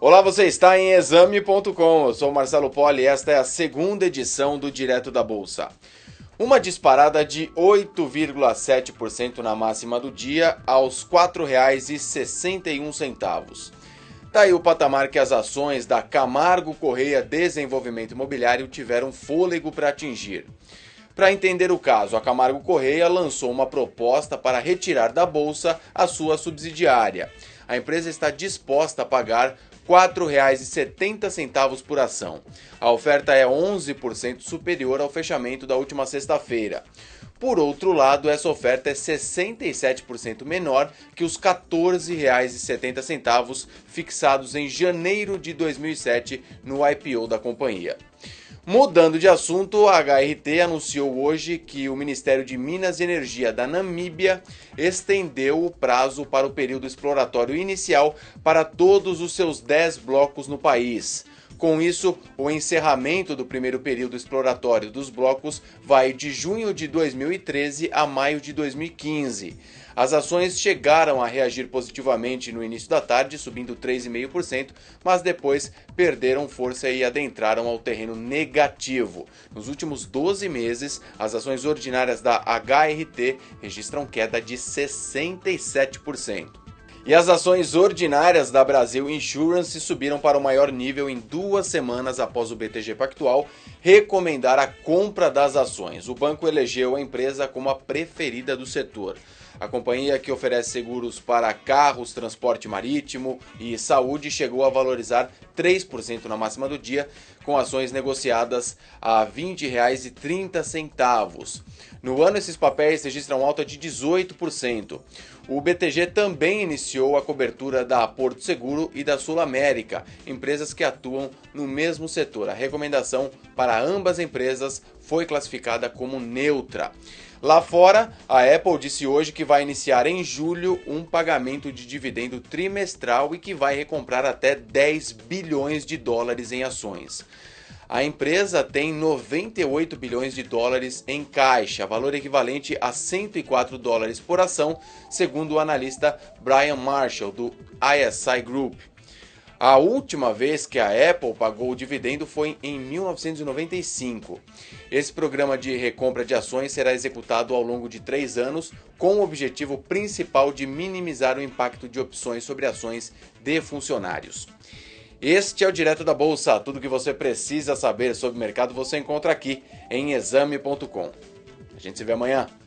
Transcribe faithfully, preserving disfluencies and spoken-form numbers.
Olá, você está em exame ponto com, eu sou o Marcelo Poli e esta é a segunda edição do Direto da Bolsa. Uma disparada de oito vírgula sete por cento na máxima do dia aos quatro reais e sessenta e um centavos. Daí o patamar que as ações da Camargo Correia Desenvolvimento Imobiliário tiveram fôlego para atingir. Para entender o caso, a Camargo Correia lançou uma proposta para retirar da bolsa a sua subsidiária. A empresa está disposta a pagar quatro reais e setenta centavos por ação. A oferta é onze por cento superior ao fechamento da última sexta-feira. Por outro lado, essa oferta é sessenta e sete por cento menor que os quatorze reais e setenta centavos fixados em janeiro de dois mil e sete no I P O da companhia. Mudando de assunto, a H R T anunciou hoje que o Ministério de Minas e Energia da Namíbia estendeu o prazo para o período exploratório inicial para todos os seus dez blocos no país. Com isso, o encerramento do primeiro período exploratório dos blocos vai de junho de dois mil e treze a maio de dois mil e quinze. As ações chegaram a reagir positivamente no início da tarde, subindo três vírgula cinco por cento, mas depois perderam força e adentraram ao terreno negativo. Nos últimos doze meses, as ações ordinárias da H R T registram queda de sessenta e sete por cento. E as ações ordinárias da Brasil Insurance subiram para o maior nível em duas semanas após o B T G Pactual recomendar a compra das ações. O banco elegeu a empresa como a preferida do setor. A companhia, que oferece seguros para carros, transporte marítimo e saúde, chegou a valorizar três por cento na máxima do dia, com ações negociadas a vinte reais e trinta centavos. No ano, esses papéis registram alta de dezoito por cento. O B T G também iniciou a cobertura da Porto Seguro e da Sul América, empresas que atuam no mesmo setor. A recomendação para ambas empresas foi classificada como neutra. Lá fora, a Apple disse hoje que vai iniciar em julho um pagamento de dividendo trimestral e que vai recomprar até dez bilhões de dólares em ações. A empresa tem noventa e oito bilhões de dólares em caixa, valor equivalente a cento e quatro dólares por ação, segundo o analista Brian Marshall, do I S I Group. A última vez que a Apple pagou o dividendo foi em mil novecentos e noventa e cinco. Esse programa de recompra de ações será executado ao longo de três anos, com o objetivo principal de minimizar o impacto de opções sobre ações de funcionários. Este é o Direto da Bolsa. Tudo o que você precisa saber sobre o mercado você encontra aqui em exame ponto com. A gente se vê amanhã.